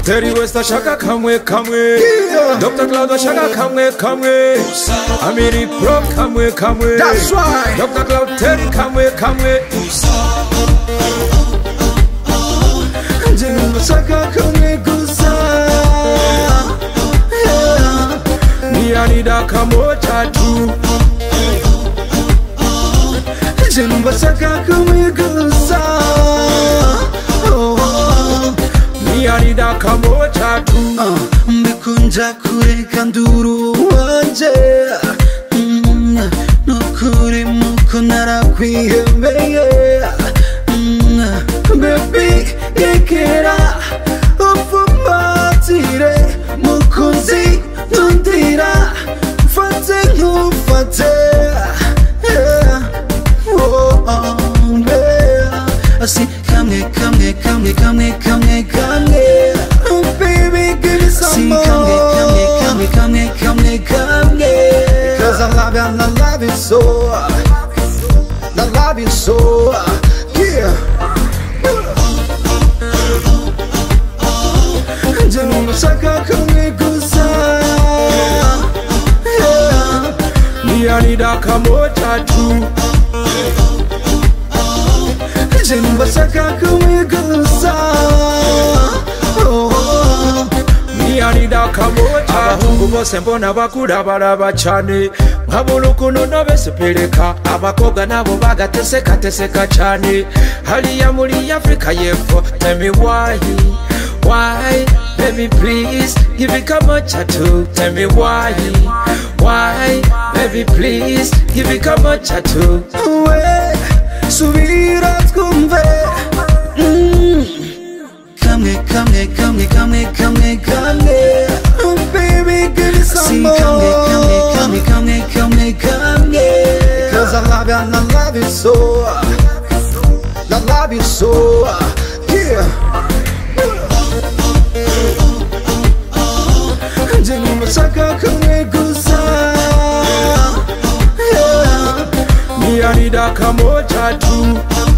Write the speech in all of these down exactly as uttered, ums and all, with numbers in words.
Terry West ashaka kamwe kamwe, Doctor Cloud ashaka kamwe kamwe, Amiri Pro kamwe kamwe. That's right. Doctor Cloud Terry kamwe kamwe. Jenu ashaka kamwe gusa. Ni anida kamoja tu. Jenu ashaka kamwe gusa. Ni anida kamoja tu. Mbikunja kureka nduru wanje. Nukuri muko narakwihebeye. Baby gekera ufumatire mukunzi nundira mfate nkufate. Asi kamwe kamwe kamwe kamwe kamwe kamwe. Oh baby give me some more. Kamwe kamwe kamwe kamwe kamwe. Cause I love you and I love you so. I love you so. Yeah. Jenu mashaka kamwe gusa. Ni anida kamoja tu. Jenu mashaka kamwe gusa. Ni anida kamoja. Abahungu bose mbona bakura baraba cyane, nkabulukuno nobesipeleka. Abakobwa nabo bagateseka teseka cyane. Haliya muri Afrika y'Epfo. Tell me why, why, baby please, give it kamoja tu. Tell me why, why, baby please, give it kamoja tu. We subira twumve. Kamwe kamwe kamwe kamwe kamwe kamwe. Oh baby give me some more. Kamwe kamwe kamwe kamwe kamwe. Cause I love you and I love you so. I love you so. Yeah. Jenu mashaka kamwe gusa. Ni anida kamoja tu.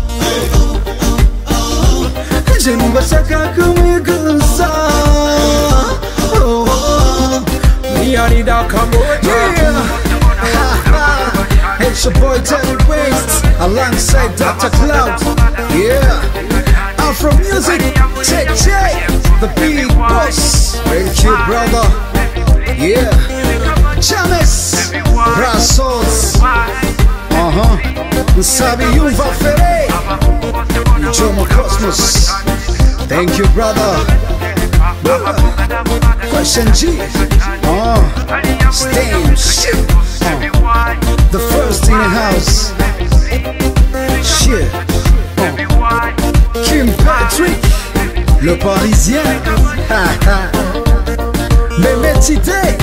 Jenu mashaka kamwe gusa. Ni anida kamoja tu. It's your boy Terry West alongside Doctor Cloud. Yeah, Afro Music, check check, the big boss. Thank you, brother. Yeah, James, Brassos. Uh huh. Nsabi Yumva Fere, Jomo Cosmos. Thank you, brother. Question G. Uh, Stage. Uh, the first in the house. Shit. Uh, Kim Patrick, le Parisien. Mehmet Idé.